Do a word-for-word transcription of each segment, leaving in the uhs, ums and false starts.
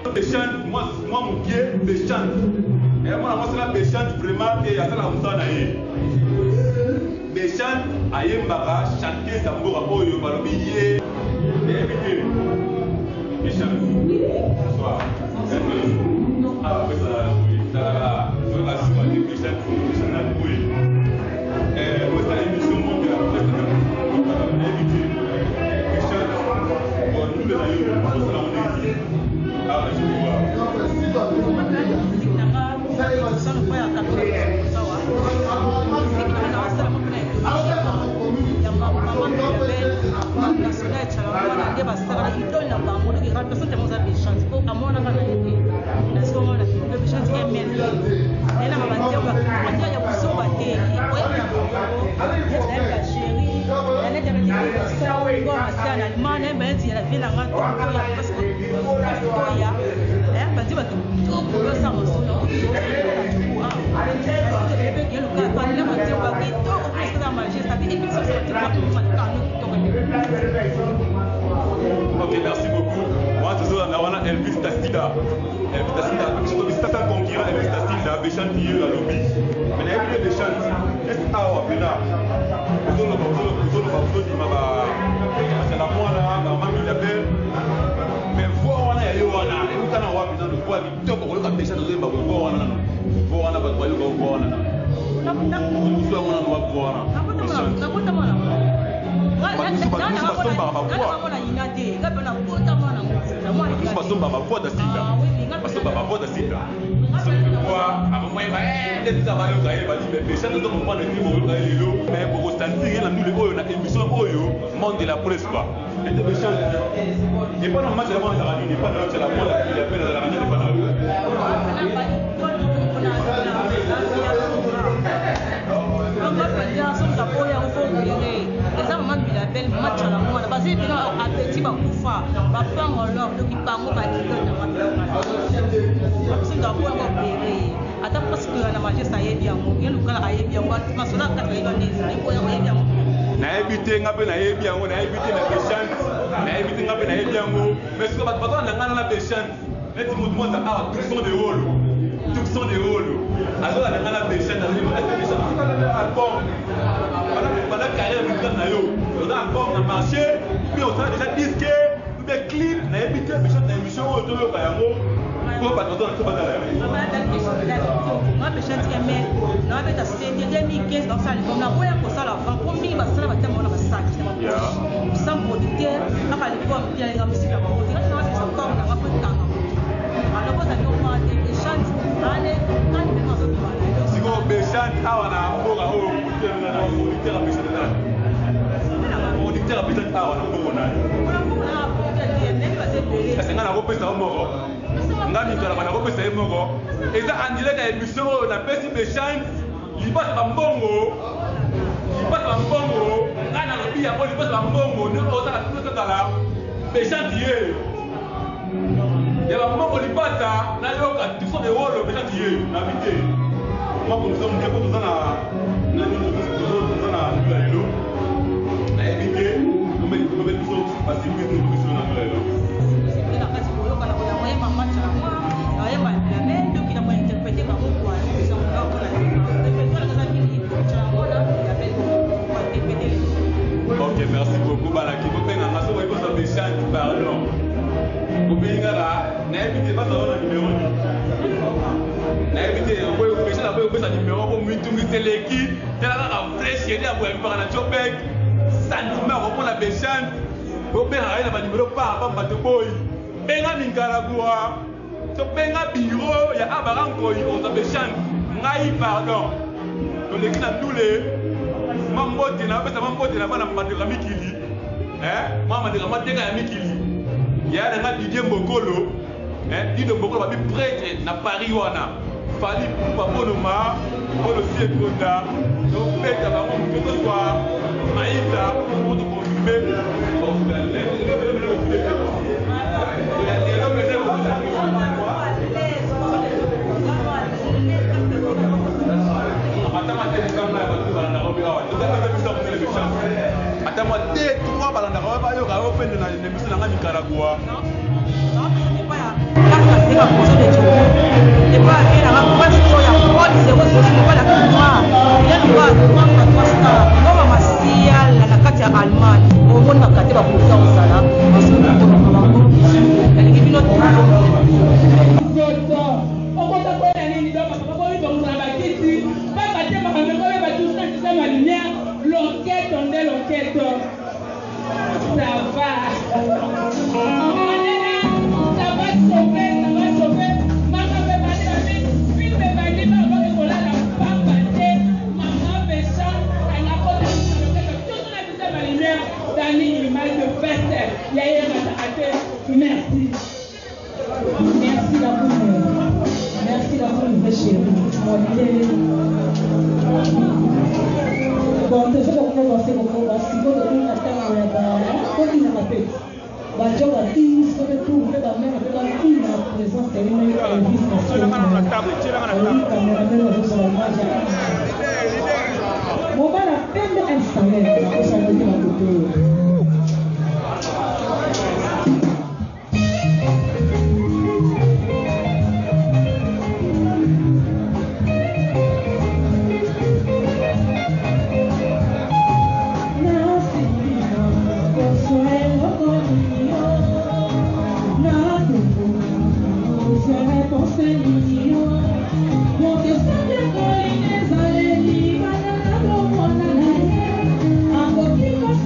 Béchante, moi, moi mon pied, Béchante. Et moi, moi, c'est la Béchante vraiment, et il y a ça la moussa naïe. Béchante, aïe mbaka, chanter Sambora, oyo, balobi yé. Et éviter. Béchante. Bonsoir. Ah, oui, ça, ça, ça, ça, ça, ça, Béchante, Béchante, oui. Et moi, ça, émission mondiale, éviter. Béchante, bon, nous, les aïeux, nous, ça, on est ici. Ah, je vois. Ok, merci beaucoup. Moi, toujours on a Elvis Tastida. Elvis Tastida, je suis un concurrent Elvis Tastida, Béchante qui est à lobby. Mais il y a des Béchante. Qu'est-ce que tu as à faire là? C'est la moi là, la maman qui l'appelle. Mais voir on a eu on a, et vous quand on voit besoin de voir du top pour le cap Béchante de voir on a, voir on a pas de voir on a. Nous sommes on a voir voir. Monde de la presse quoi. Et de Béchante. Et pas normal c'est la monde la radio, pas normal c'est la monde qui appelle la radio pas normal. Na éviter ngape na yebi yango na éviter na Béchante na éviter ngape na yebi yango mais ce que bato na ngana na Béchante neti mutu mo ta awa tout son de rôle tout son de rôle alors na ngana Béchante na Béchante album pendant la carrière musicale na yo on a album na marché puis on a déjà disque ou des clips na éviter Béchante na émission o to yo ka yango ko bato na to batala moi Béchante aimé na beta c'était deux mille quinze dans ça album na boya ko sala avant pour mi basala batamo na basaki sans producteur aka album ya la musique la musique na ça c'est encore na mapata alors vous avez au moins des Béchante allez quand même dans ce moment si go Béchante awa na mboga o producteur na producteur a Béchante na producteur a Béchante awa na mboga na c'est ngana ko pesa moko ngani kala bana ko pesa moko eza andile ka émission na pesi Béchante libasa bambongo libasa bambongo ngana lobi ya boli libasa bambongo ne oza ka tuzo kala Béchante ye ya bambongo libasa na yoka tuzo de wolo Béchante ye na bité moi pour nous on ko tuzo na na tuzo na lelo na ebike no me no me tuzo parce que nous tuzo na lelo Ok, merci beaucoup. Balaki, vous pouvez nous faire un Béchante, pardon. Vous pouvez nous faire n'invitez pas dans le numéro. N'invitez, vous pouvez vous faire un numéro pour nous faire l'équipe. Il y a la flèche, il y a la flèche, Jobek, sentiment, on prend la Béchante. Vous pouvez nous faire un numéro par rapport à Boy. Benga Nicaragua, to Benga Biro, il y a Abaranko, on a Béchante. Ngai, pardon. Donc, les gens tous les. Mambote na pesa mambote na bana mbandika mikili eh mama ndika mateka ya mikili ya na Didier Mbokolo eh Didier Mbokolo ba bi prêtre na Paris wana fali pa bonoma bono sie konda donc peta ba mo que ce soit maïta pour nous confirmer Attends-moi, dès trois balles, on va y avoir une émission dans Nicaragua. Non, non, ce n'est pas là. la position de Dieu. Et pas et la position ya trois zéro zéro pas la trois. Il y a trois trois trois stars. Comme ma sia la la carte Allemagne. Au monde ma carte ba pour ça au sala. Parce que pour pour la compétition. Elle est une autre. L'enquête, on est l'enquête. Ça va. Ça va sauver, ça va sauver. Maman veut parler avec fille veut parler, maman veut coller la femme passer. Maman veut chanter, elle a pas de l'enquête. Tout le monde a vu ça ma lumière. Dani, il m'a de fête. Il y a eu un attaqué. Merci. Merci d'amour. Merci d'amour, mes chéris. Bon, je vais vous commencer au fond, parce que vous devez attendre la petite. Bah, je vais dire, je vais tout faire la même, je vais dire la présence de l'humain et le vice-président. On va la peine installer, on va s'arrêter à côté. Thank you.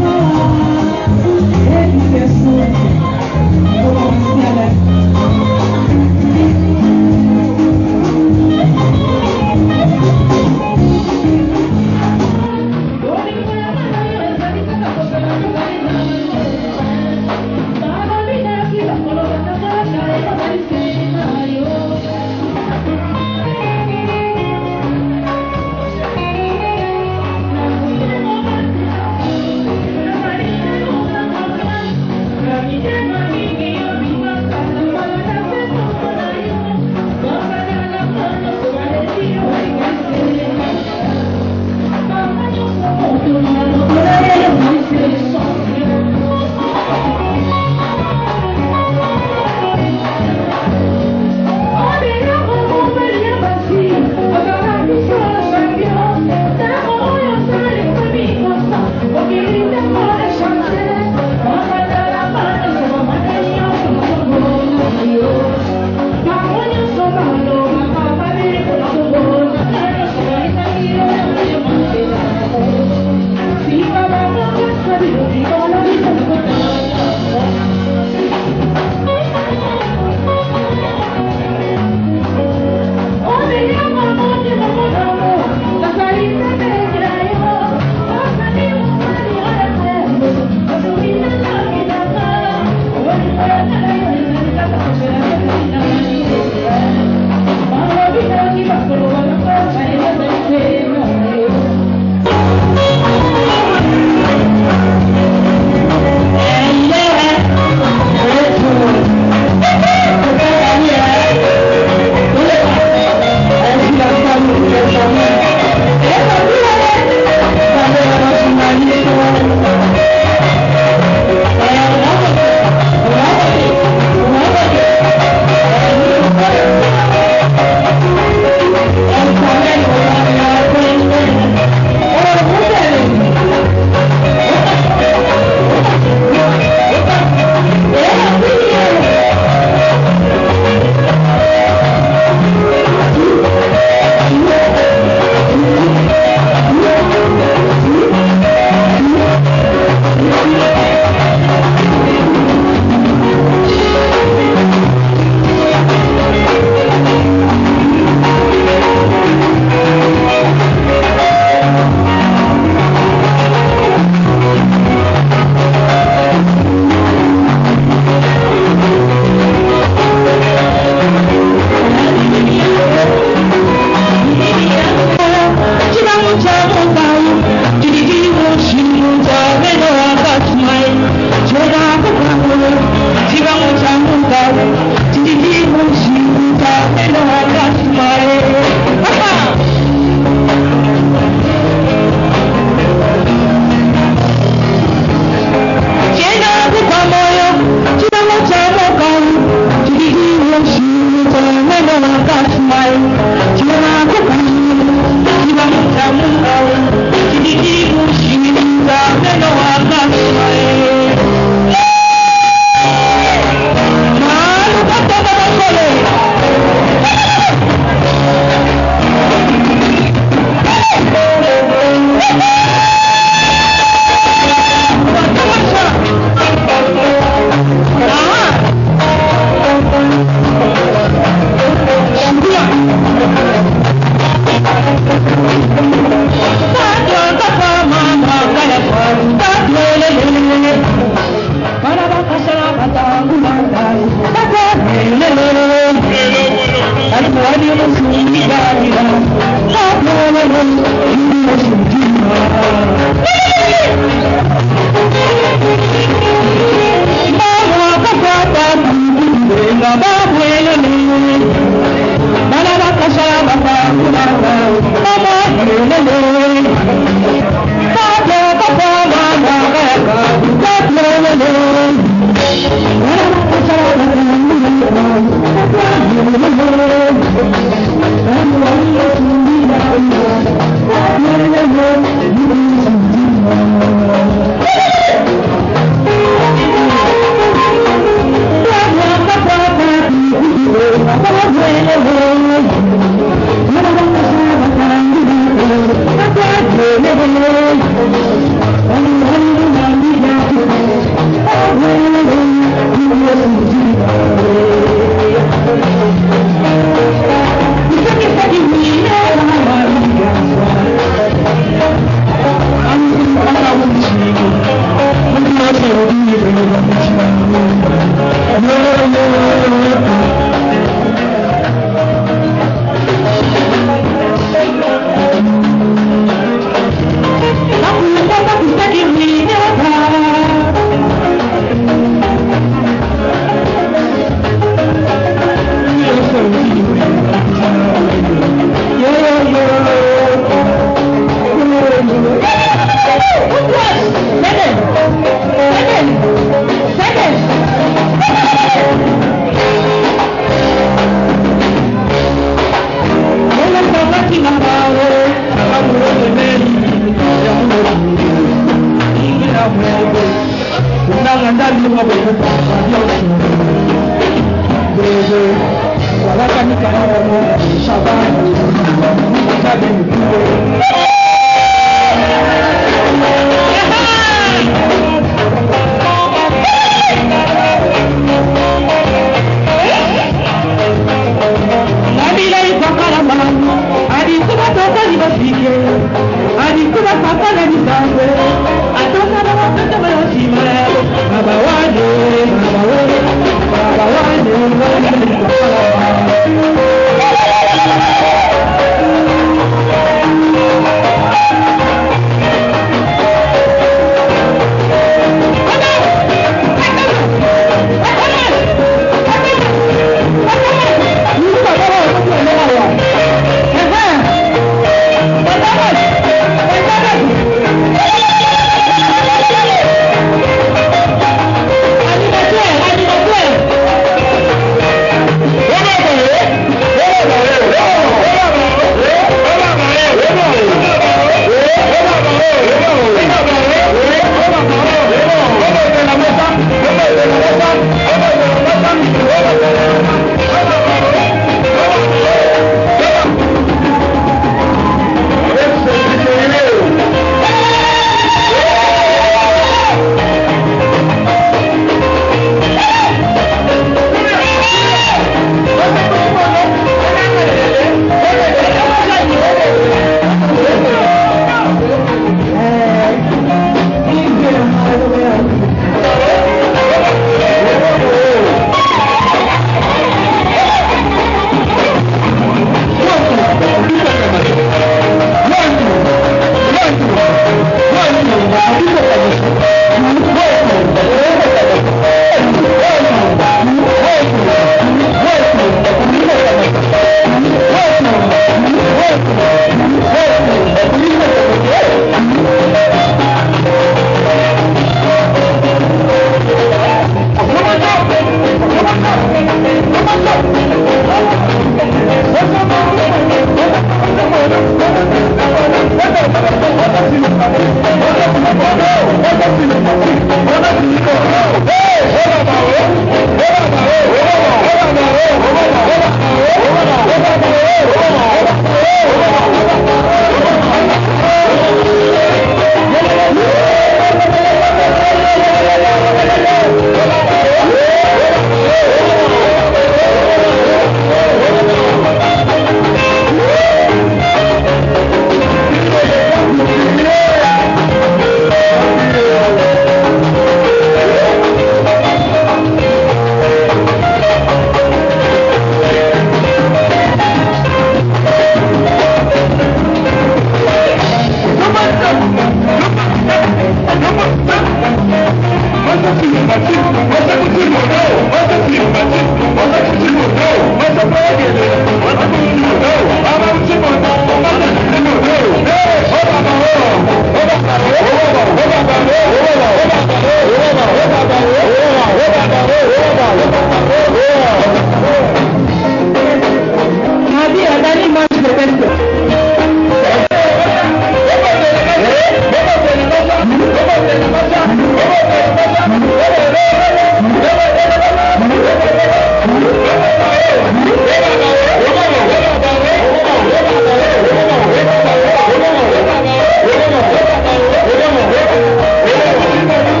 Thank you.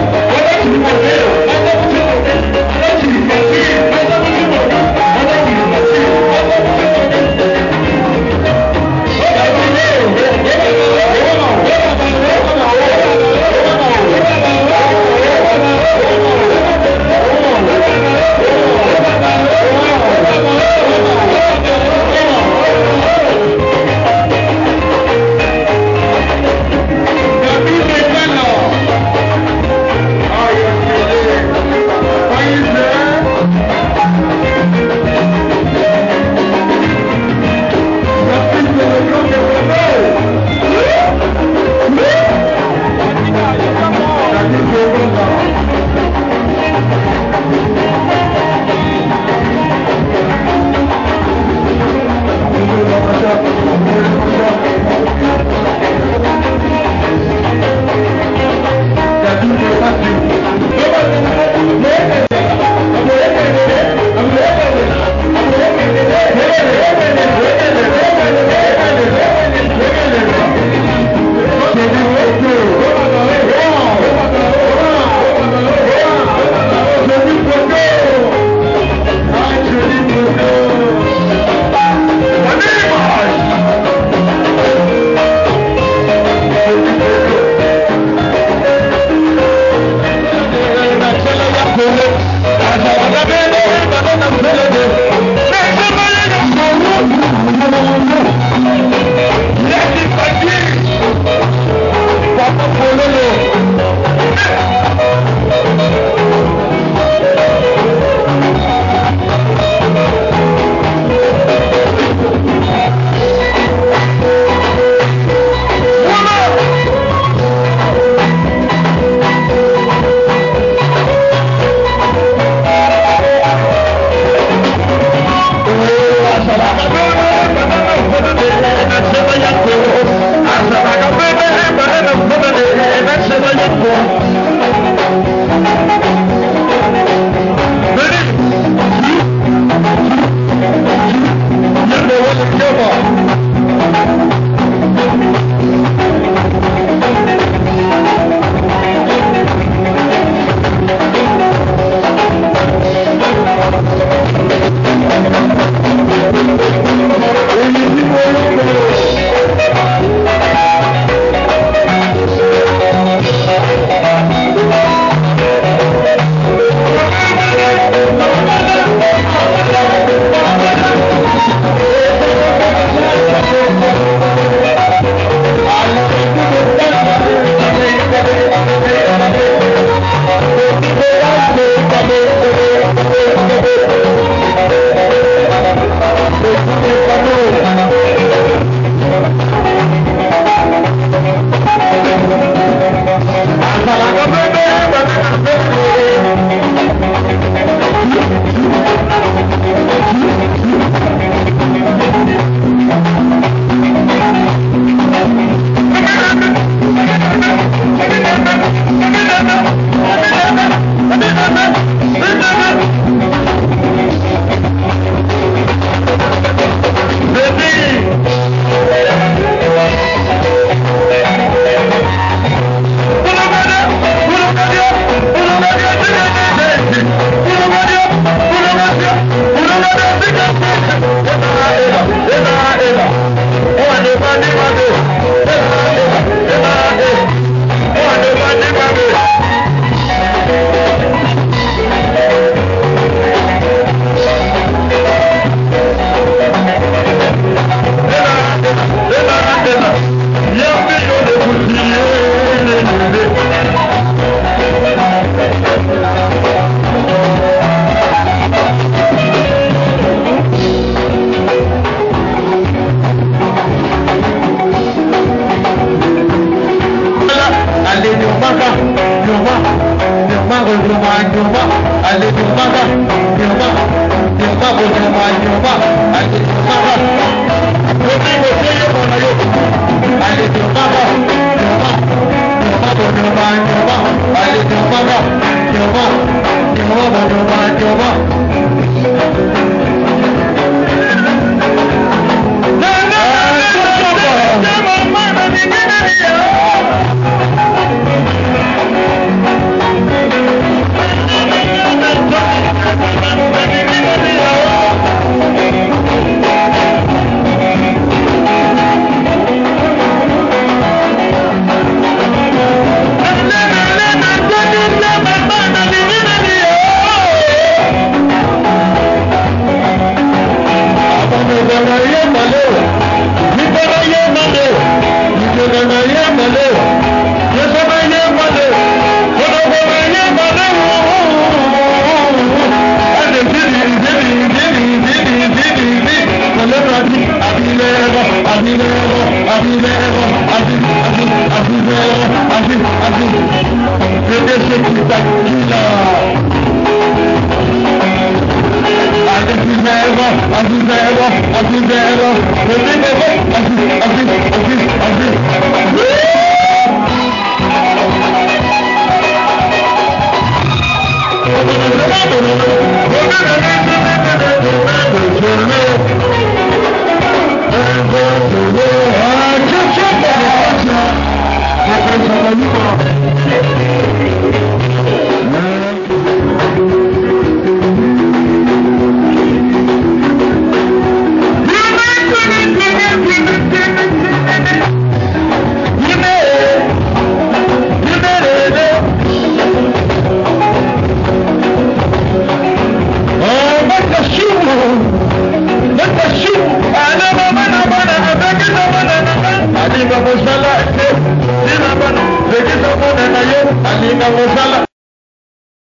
Thank you.